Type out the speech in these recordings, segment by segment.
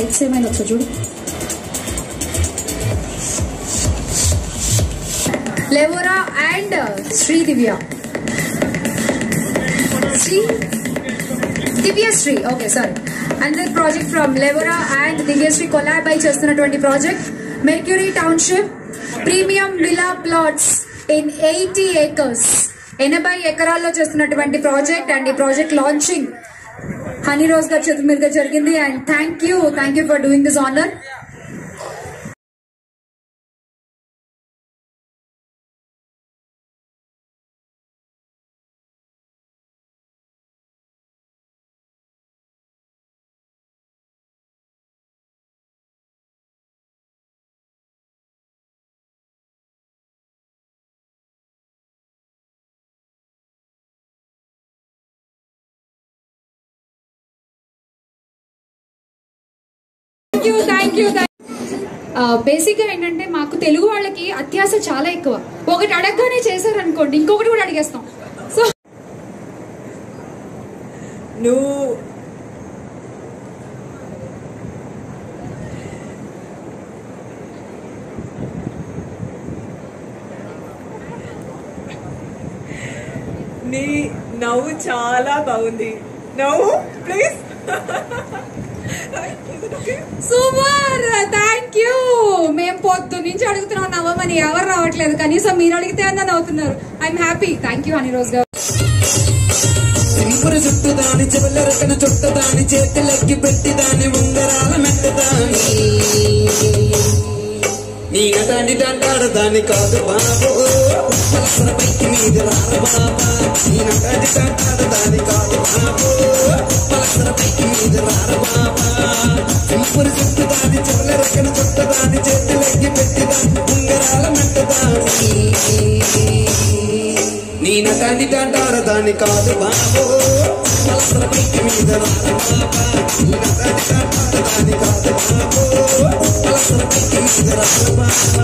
Lights ఏమైనా వచ్చా చూడు. Levora and Sri Divya Sri okay sorry. And project from Levora and Divyasri collab అయి చేస్తున్నటువంటి project mercury township premium villa plots in 80 acres 80 ఎకరాల్లో చేస్తున్నటువంటి ప్రాజెక్ట్. అండ్ ఈ ప్రాజెక్ట్ లాంచింగ్ హనీ రోజ్ గారి చేతుల మీదుగా జరిగింది. And thank you for doing this honour. Thank you. Basic గా ఏంటంటే మాకు తెలుగు వాళ్ళకి అత్యాశ చాలా ఎక్కువ. ఒకటి అడగగానే చేశారనుకోండి ఇంకొకటి కూడా అడిగేస్తాం. సో నీ నవ్వు చాలా బాగుంది. నవ్వు ప్లీజ్. Super thank you. మేము పొద్దు నుంచి అడుగుతున్నాం నవ్వమని, ఎవరు రావట్లేదు. కనీసం మీరు అడిగితే అన్న నవ్వుతున్నారు. I'm happy. Thank you Honey Rose garu. చుట్టుదాని చివరకన చుట్టదాని చేతులెక్కి పెట్టిదాని ఉంగరాల మెట్టదాని నీ నటాన్ని టాటాడదాని కాదు బాబు పలసర పైకి మీద రార బాబా. నీ నటాన్ని టాటాడదాని కాదు బాబు పలసర పైకి మీద రార బాబా. సింపురు చుట్టుదాని చివరకన చుట్టదాని చేతులెక్కి పెట్టిదాని ఉంగరాల మెట్టదాని నీ నటాన్ని టాటాడదాని కాదు బాబు పలసర పైకి మీద రార బాబా. నీ నటాన్ని టాటాడదాని కాదు బాబు పలసర పైకి మీద రార బాబా.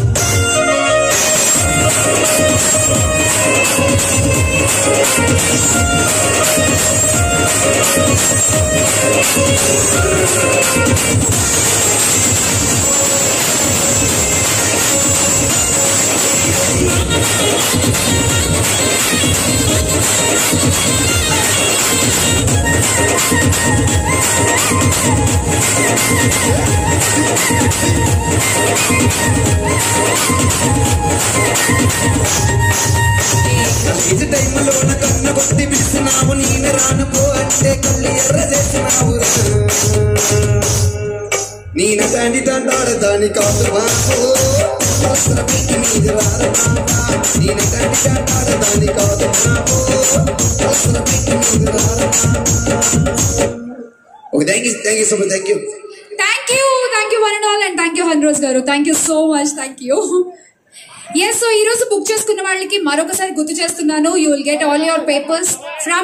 ఇది టైంలోన కన్న కొట్టి పిలిచినావు నేను రానుకో అంటే కళ్ళు ఎర్ర చేసినావు. నీ నటాన్ని టాటాడదాని కాదు బాబు పలసర పైకి మీద రార బాబా. నీ నటాన్ని టాటాడదాని కాదు బాబు పలసర పైకి మీద రార బాబా. Okay thank you so much. Thank you one and all. And thank you Honey Rose garu. Thank you so much. Thank you. Yes, so ఈ రోజు బుక్ చేసుకున్న వాళ్ళకి మరొకసారి గుర్తు చేస్తున్నాను. You will get all your papers from